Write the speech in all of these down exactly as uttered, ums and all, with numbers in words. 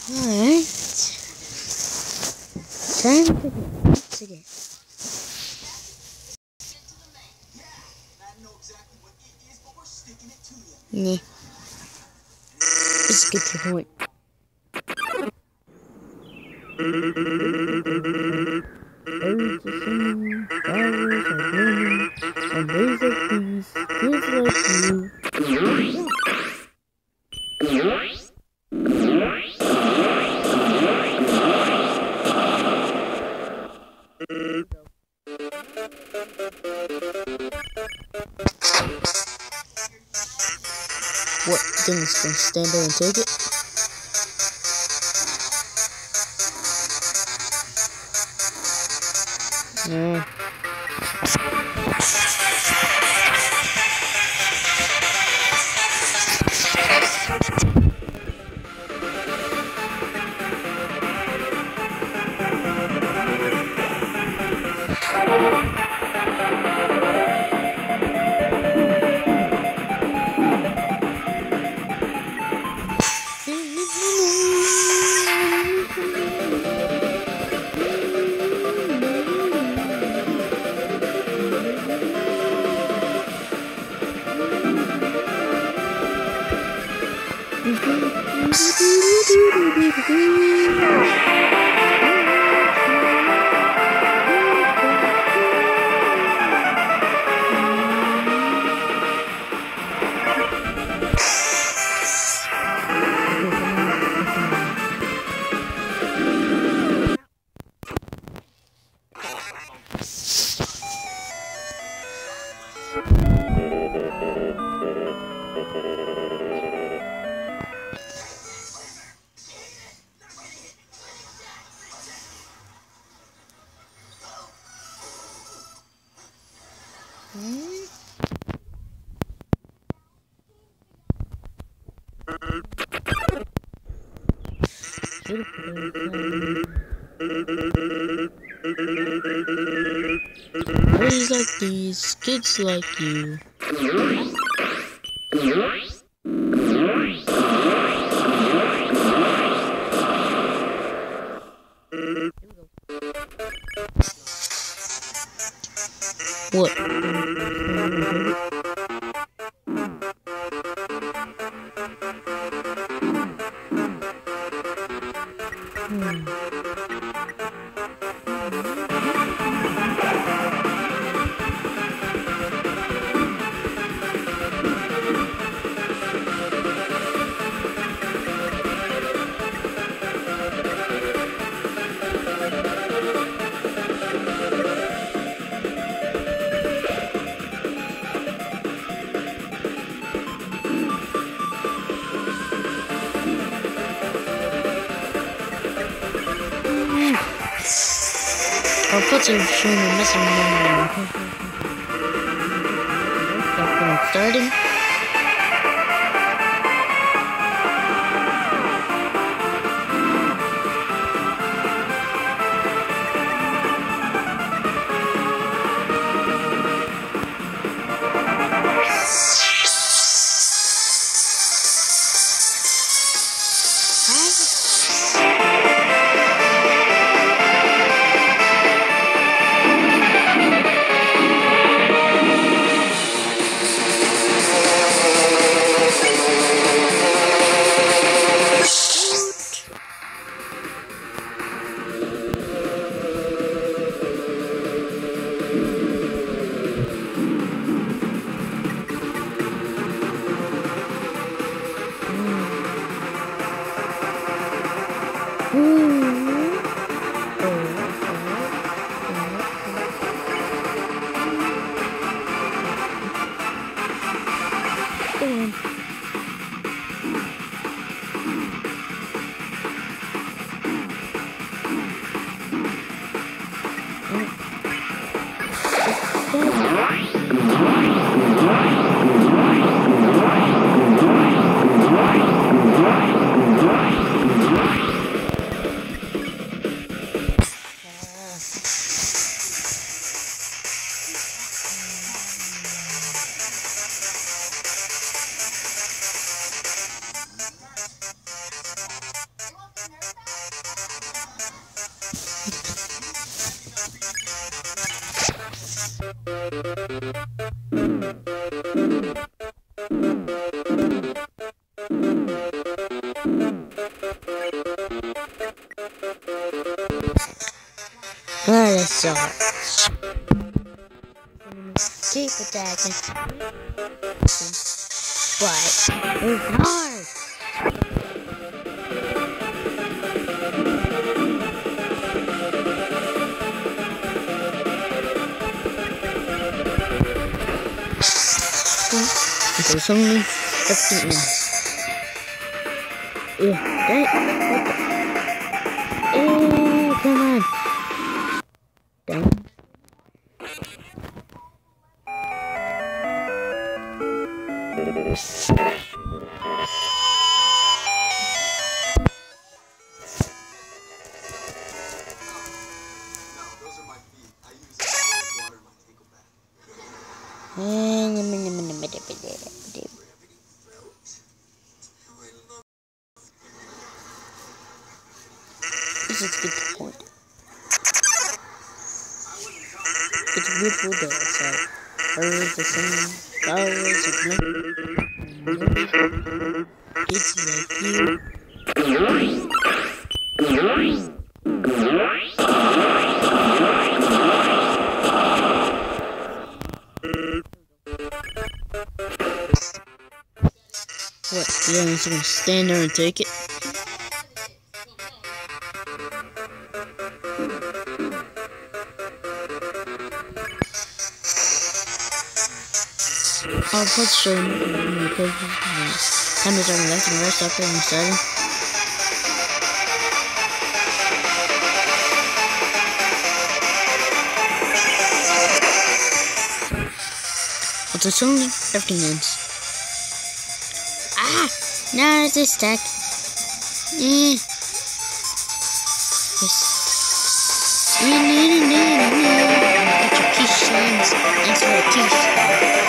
Alright. Time to get once again. Nah. Let's get to the point. Birds are singing, flowers are blooming, on days like these, kids like you. What, things gonna stand there and take it? Yeah. Boys like these, kids like you. What? Hmm. I'll put a showing the missing memory. Starting. Alright, so keep attacking, but it's hard. There's only fifteen minutes. Yeah, that. Oh, come on. Dang. Let's get the point. It's a beautiful day outside. Birds the same, flowers are blooming. It's like you. What? You're just gonna stand there and take it? I'll put certain cameras on the left and right after I'm starting. But it's only fifteen minutes. Ah! Now it's a stack. Eh. Yes. No, no, no, no, no. Get your quiche shines into your quiche.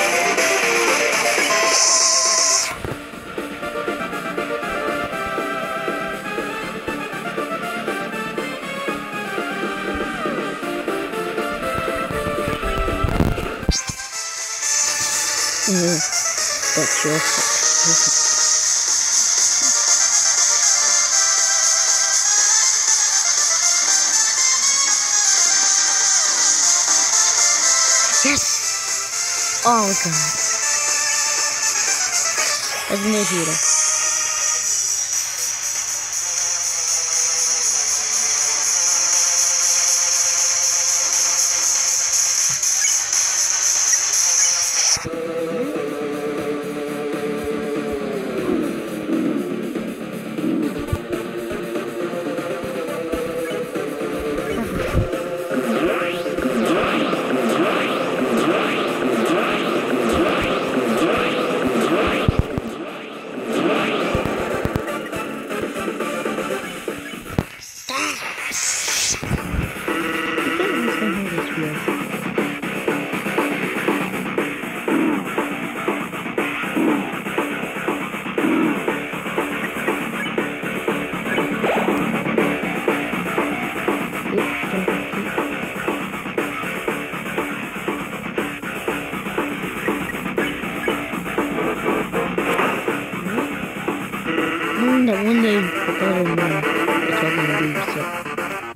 Mm-hmm. That's your fault. Yes! Oh god. That's an hero. That one day, I thought of me, it's all gonna be so.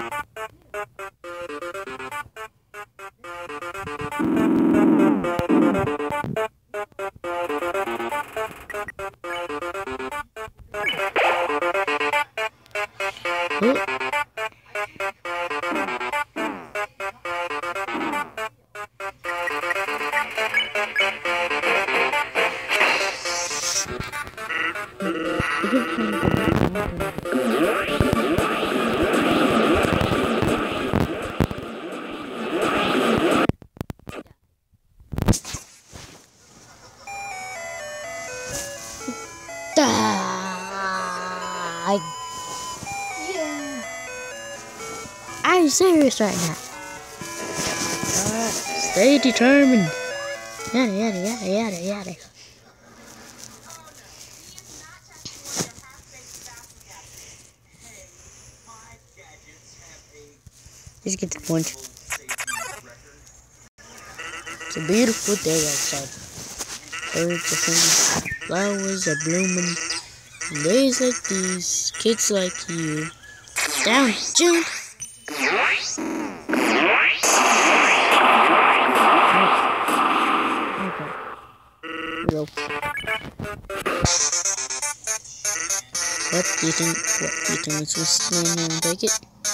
I, yeah. I'm serious right now. Uh, stay determined. Yada yada yada yada yada. Just get the point. It's a beautiful day outside. Birds are singing, flowers are blooming. On days like these, kids like you, down, jump! Go. What do you think? What do you think? Let's just stand here and take it.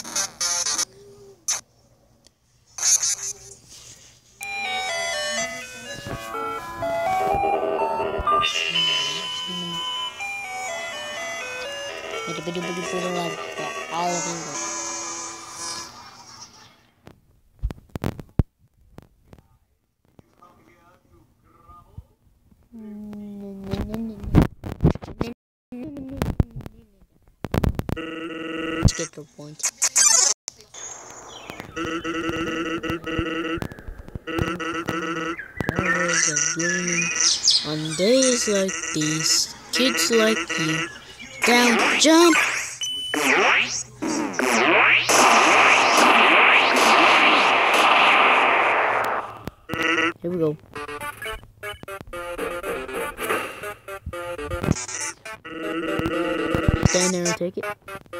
All of England. Let's get the point. Flowers are blooming on days like these. Kids like you, down, jump! Here we go. Stand there and take it.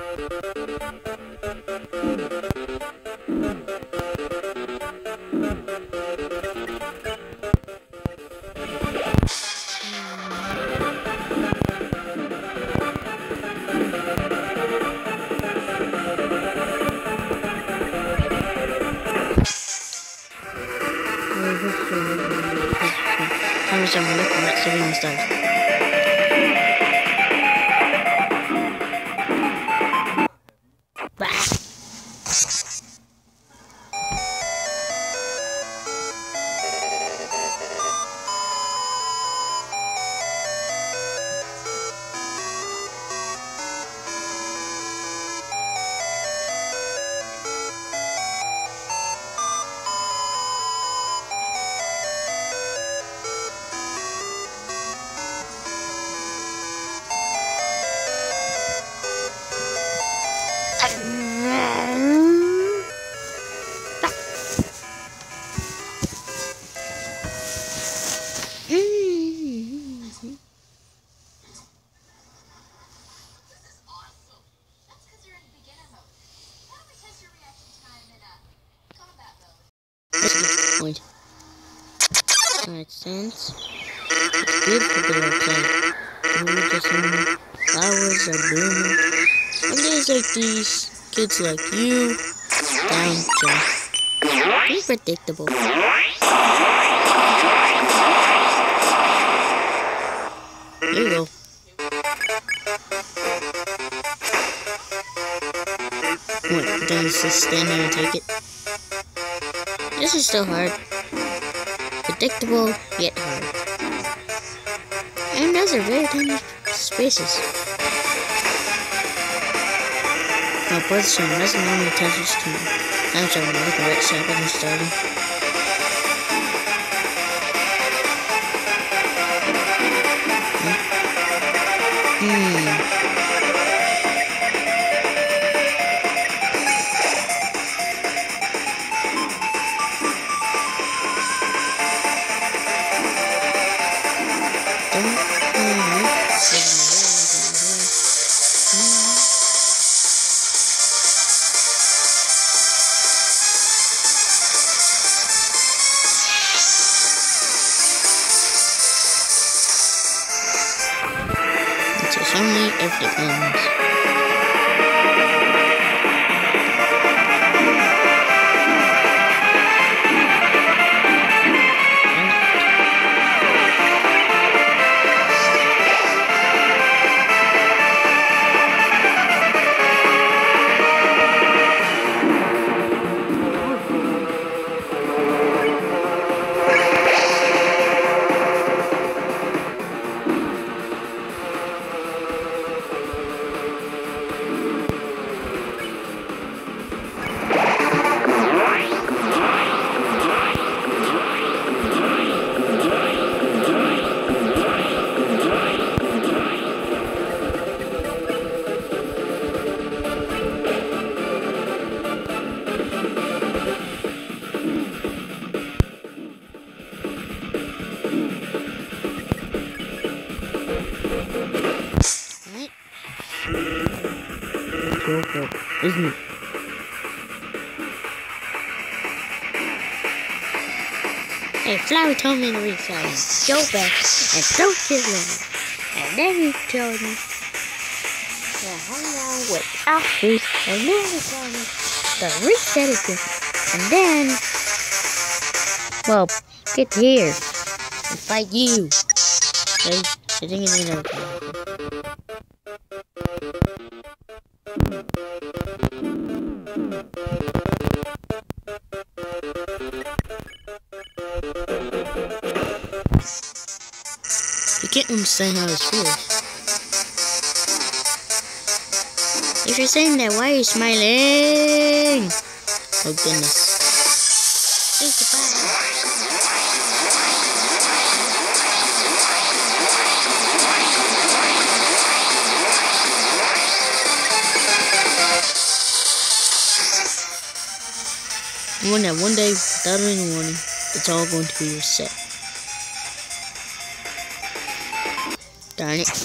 Time to start looking at seeing the stars. Bah! Point. Alright, sense. It's beautiful day outside. Birds are singing, flowers are blooming. On days like these, kids like you, down, jump. Be predictable. Here you go. What, then just stand there and take it? This is still hard. Predictable, yet hard. And those are very tiny spaces. Now, birds show doesn't normally touch its team. I'm showing the look right side and starting. Hmm. It's only if it ends. your fault, isn't it? Hey, Flower told me to reset him. Go back and don't kill him. And then he told me to hang out with Alfie. And then he told me to reset again. And then, well, get here and fight you. Okay? I think it's another time. You can't understand how this feels. If you're saying that, why are you smiling? Oh goodness. Say goodbye. One that one day, without any warning, it's all going to be reset. Darn it.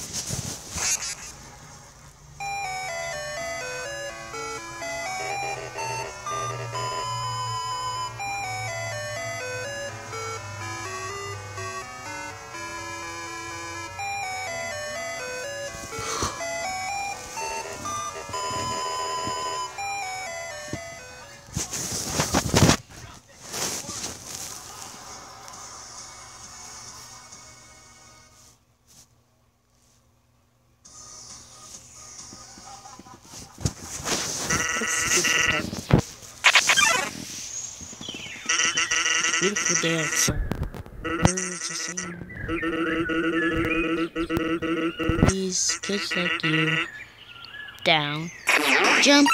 Beautiful day outside. Birds are singing. These kids like you. Down. Jump.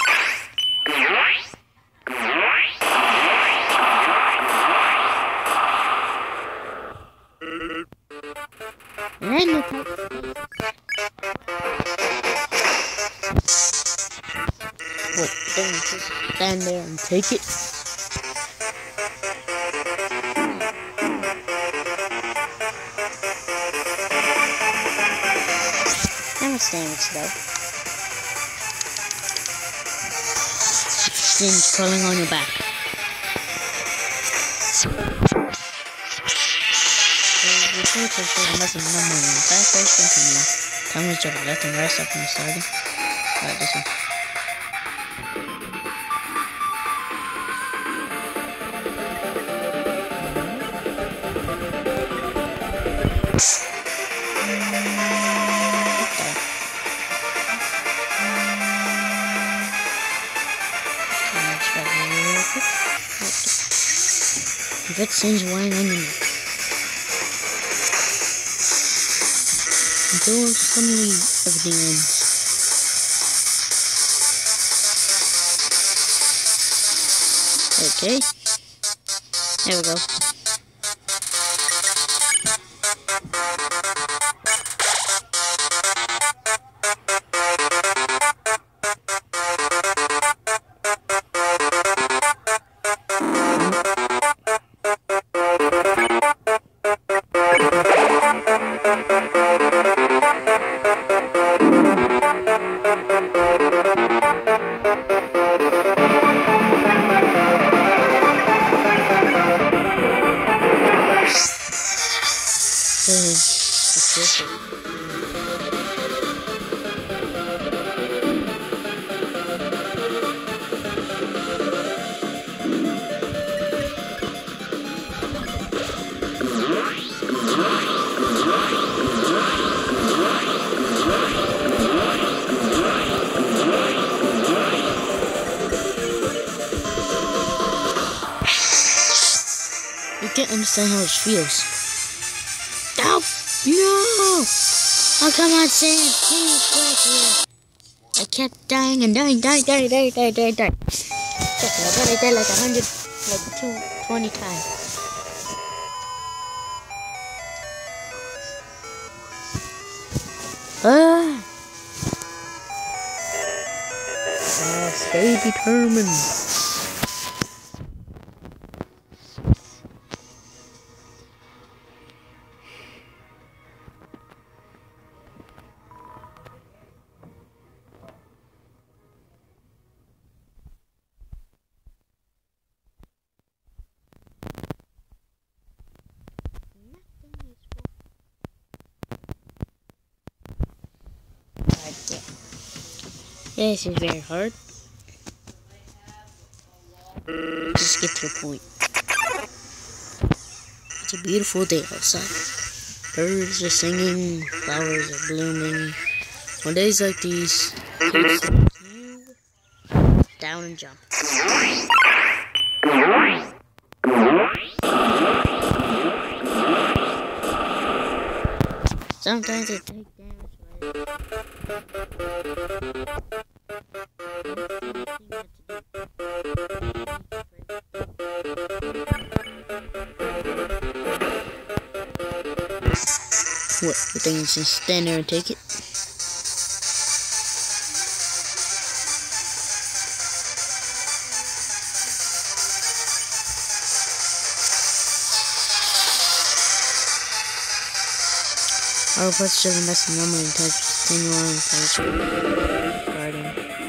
And look. What? Don't just stand there and take it. Damage though. Things crawling on your back. The reports are showing muscle number one. Fast race continue. Time to jump left and right up from the starting. Alright, this one. That sends wine on the neck. Until suddenly everything ends. Okay. There we go. You can't understand how it feels. Oh, no! Oh, come on, Sam. Please, back here. I kept dying and dying, dying, dying, dying, dying, dying, dying. I bet I died like a hundred, like two, twenty times. Ah! Ah, stay determined. yeah. This is very hard. Just get to the point. It's a beautiful day outside. Birds are singing, flowers are blooming. On days like these, kids like you down and jump. Sometimes it takes damage, what, you think you just stand there and take it? Our reports show the message normally in touch continue on garden.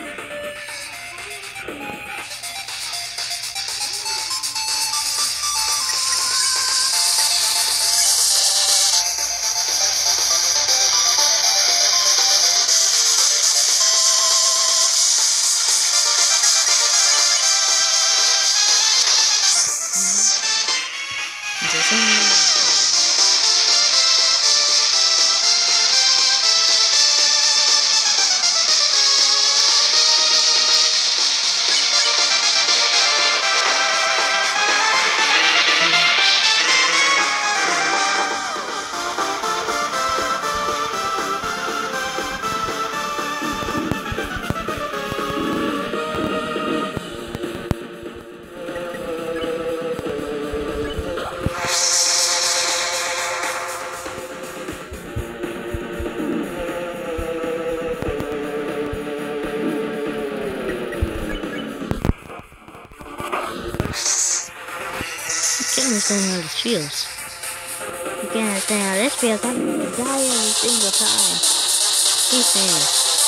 I can't understand how this feels. I can't understand how this feels. I'm gonna die every single time. He's saying.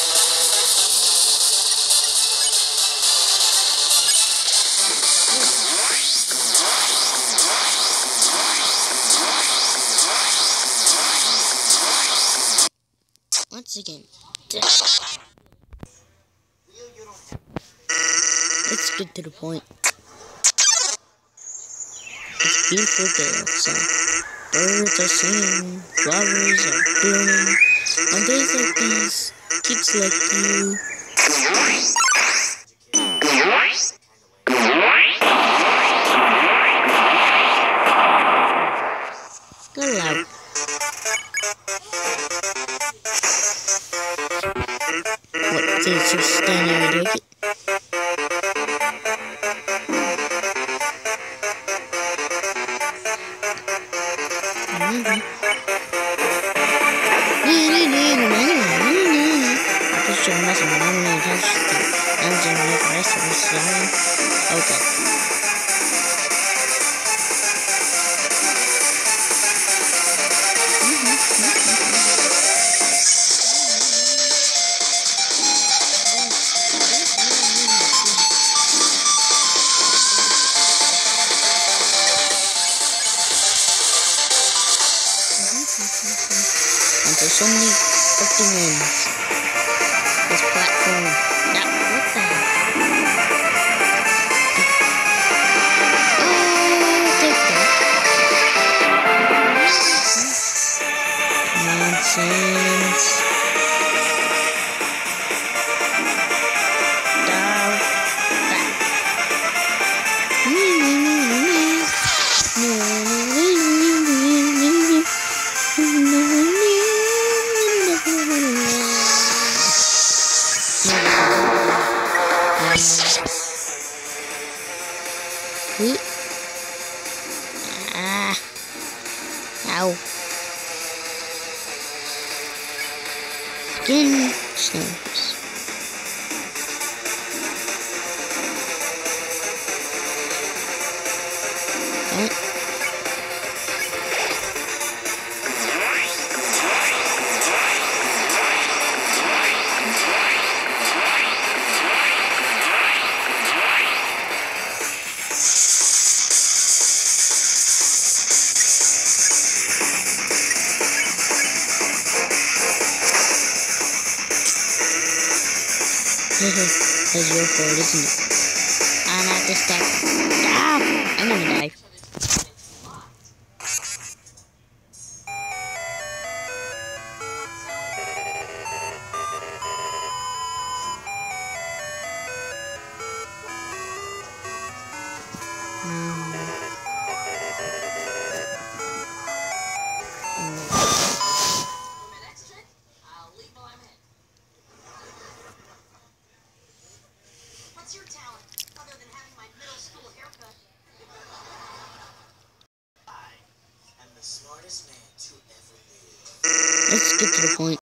Once again. Let's get to the point. It's a beautiful day outside. Birds are singing, flowers are blooming. On days like these, kids like you go loud. What, did you just stand there and take it? Okay. And there's so many freaking ends. This platform. That, what the heck? Oh, take that. Nonsense. Down. Back. Ah. Ow. Skin snaps. Okay. That's your fault, isn't it? Ah, not this time. Ah! I'm gonna die. Let's get to the point.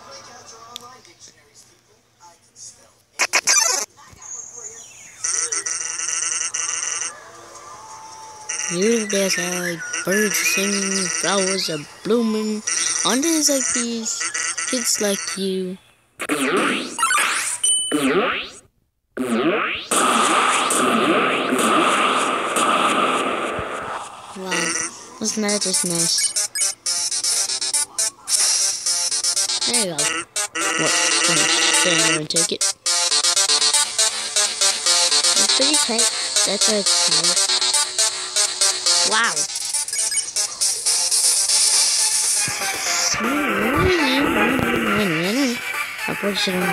Here there's like birds singing, flowers are blooming. On days like these, kids like you. Wow, wasn't that just nice? There you go. What? Stand there and take it. That's pretty tight. That's a tight. Wow. I put it on.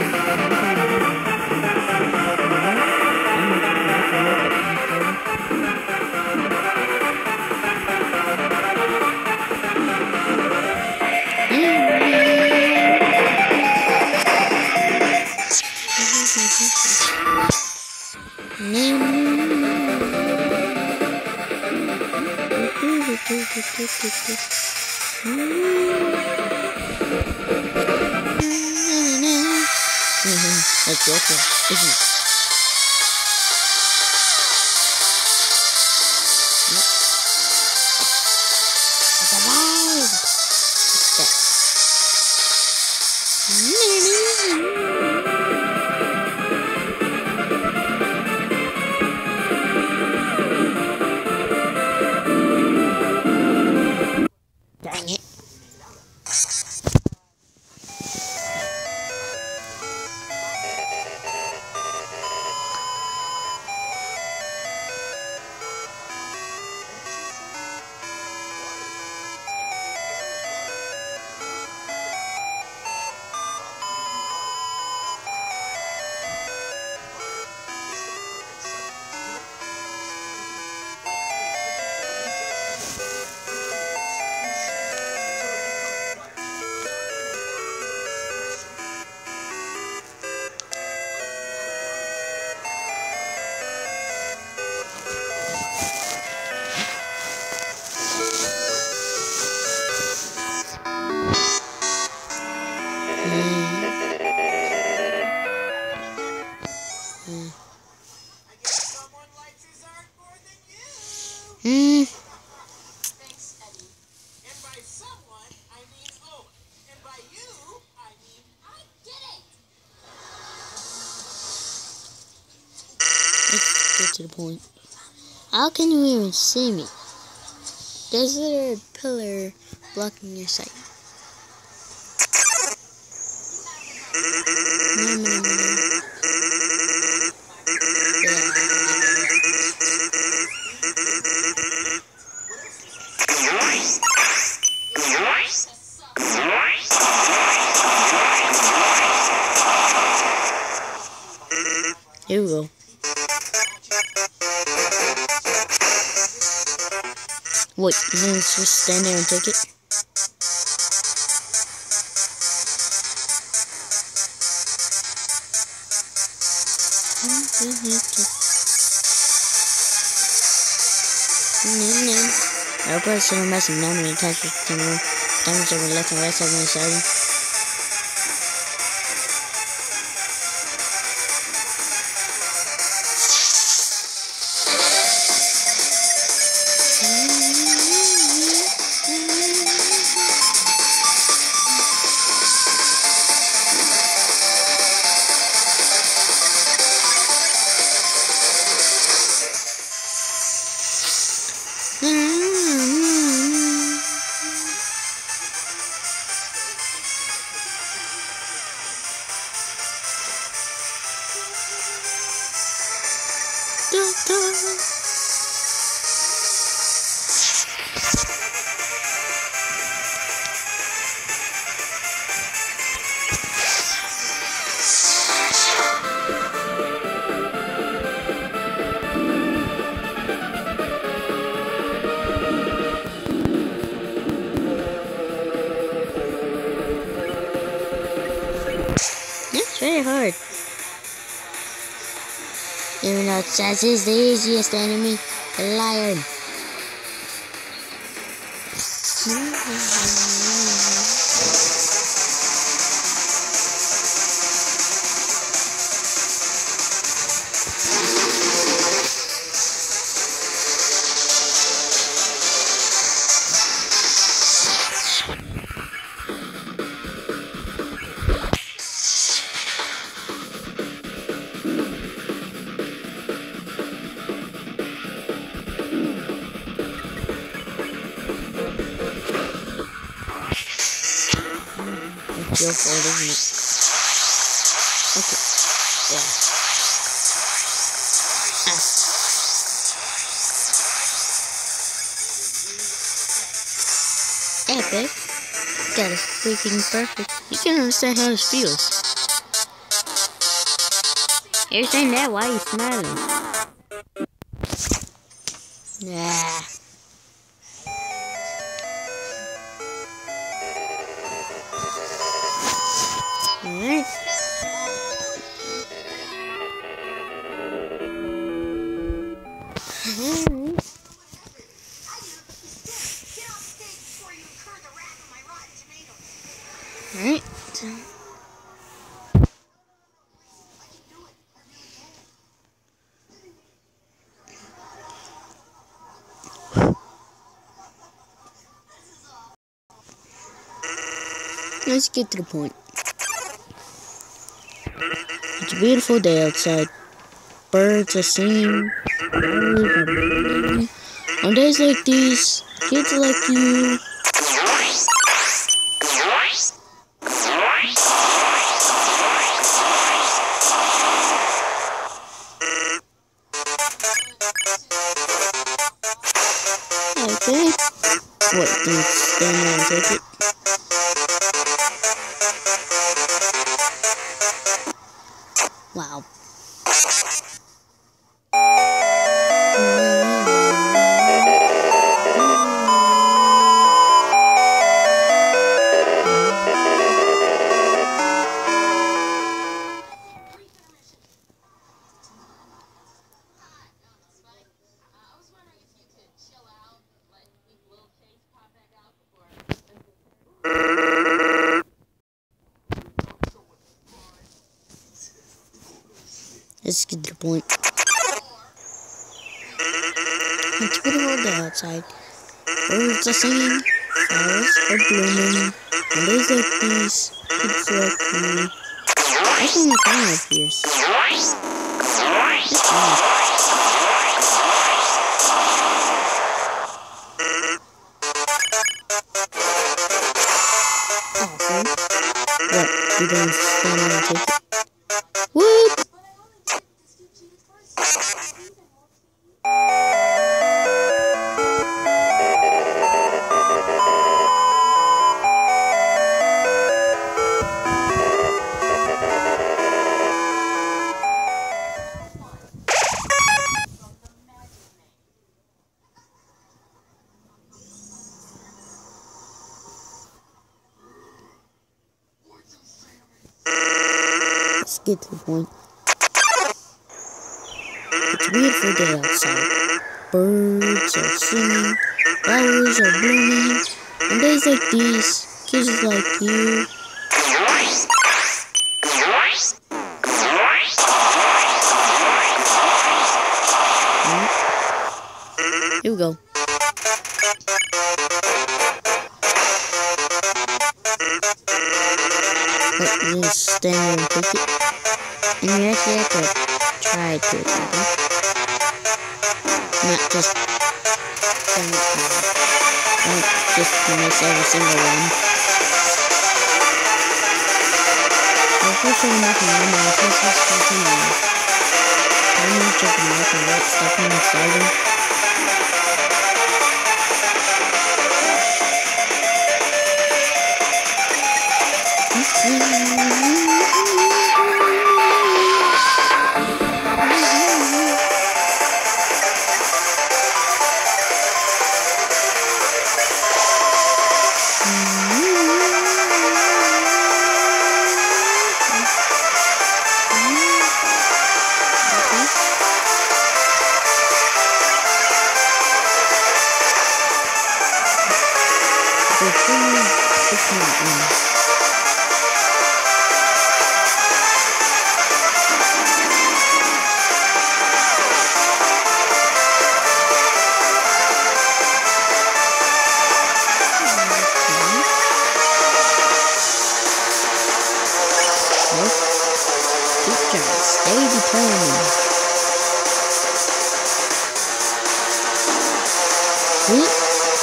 That's your fault, isn't it? Nope. It's alive! It's that. Dang it. Hmm. Thanks, Eddie. And by someone, I mean Oak. And by you, I mean I get it. Let's get to the point. How can you even see me? There's a little pillar blocking your sight. No, no, no, no. Here we go. Wait, you can just stand there and take it? I'll probably show him messing now many times with the camera. Damage over left and right side and side. very hard. Even though it says it's the easiest enemy, the lion. Go for it, isn't it? Okay. Yeah. Ah. Epic. That is freaking perfect. You can understand how this feels. You're saying that, why are you smiling? Yeah. Alright. Alright. Let's get to the point. It's a beautiful day outside. Birds are singing. Flowers are blooming. On days like these, kids like you. Okay. What, do you stand there and take it? Wow. Let's get to the point. It's beautiful day outside. Birds are singing, flowers are blooming, and days like these, kids like me. I think the time up here. It's fun. Awesome. What, you don't stand there and take it? What? Let's get to the point. It's a beautiful day outside. Birds are singing, flowers are blooming, and days like these, kids like you. Hmm? Here we go. But you just stand there and take it. And you actually have to try to it, okay? Not just don't, don't just miss every single one. Unfortunately, nothing on my process continues. How much of the left and right stepping inside him? Very determined. See?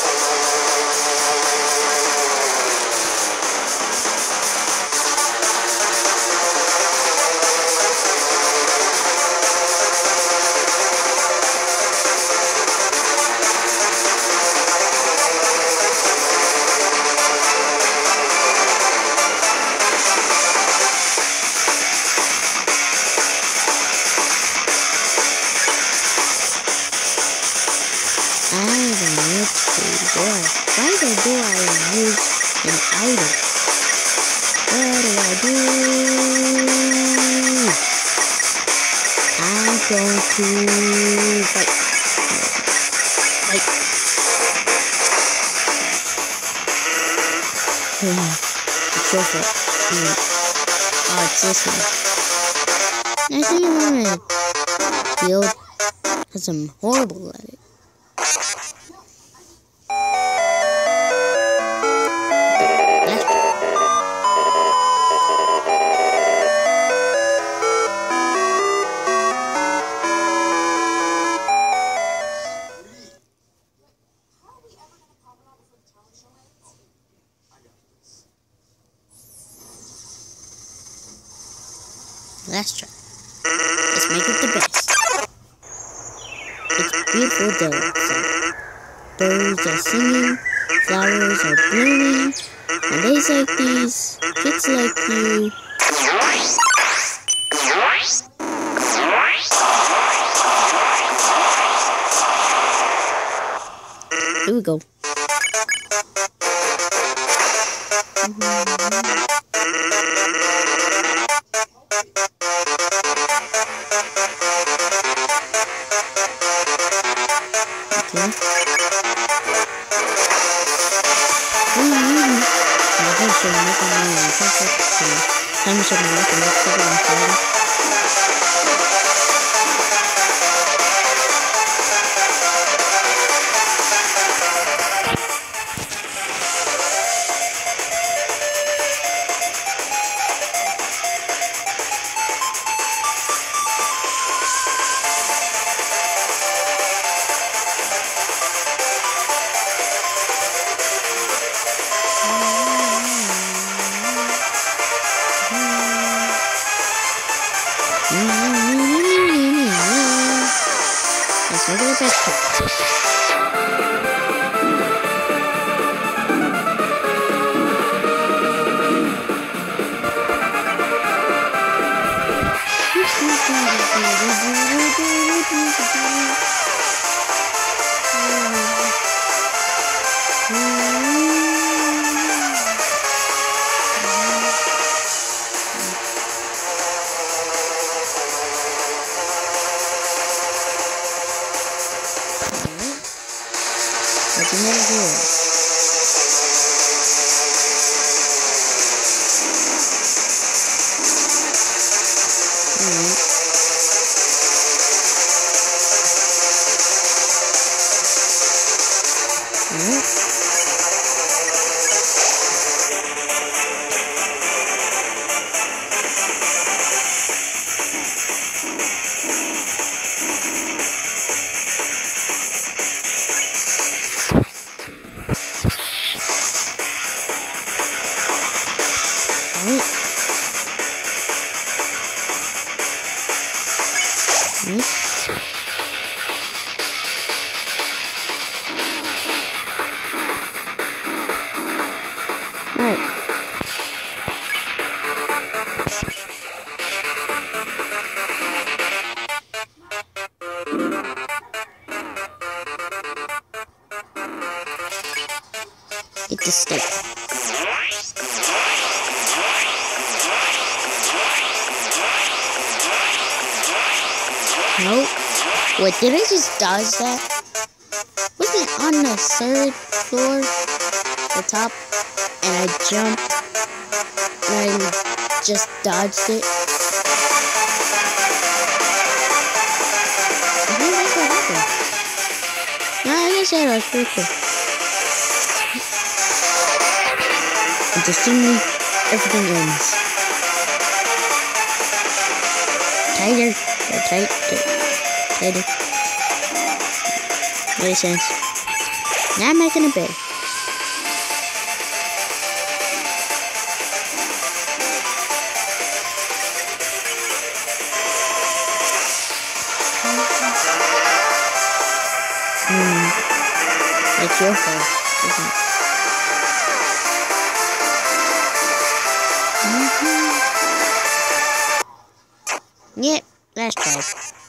Why do I use an item? What do I do? I'm going to fight. Fight. It's your fault. Oh, it's this one. I think I'm gonna build because I'm horrible at it. Let's try. Let's make it the best. It's a beautiful day outside. Birds are singing, flowers are blooming, and days like these, kids like you. Here we go. Time should be looking up to the Let's make it the best. But you never do it. Alright. Alright. Alright. It's a stick. Nope. Wait, did I just dodge that? Wasn't it on the third floor? The top? And I jumped. And I just dodged it. I think that's what happened. No, I guess that was pretty cool. Interestingly, everything ends. tighter. Go tight. Tighter. Makes sense. Now I'm making a bed. Hmm. It's your fault, isn't it? Mm-hmm. Yep, let's try.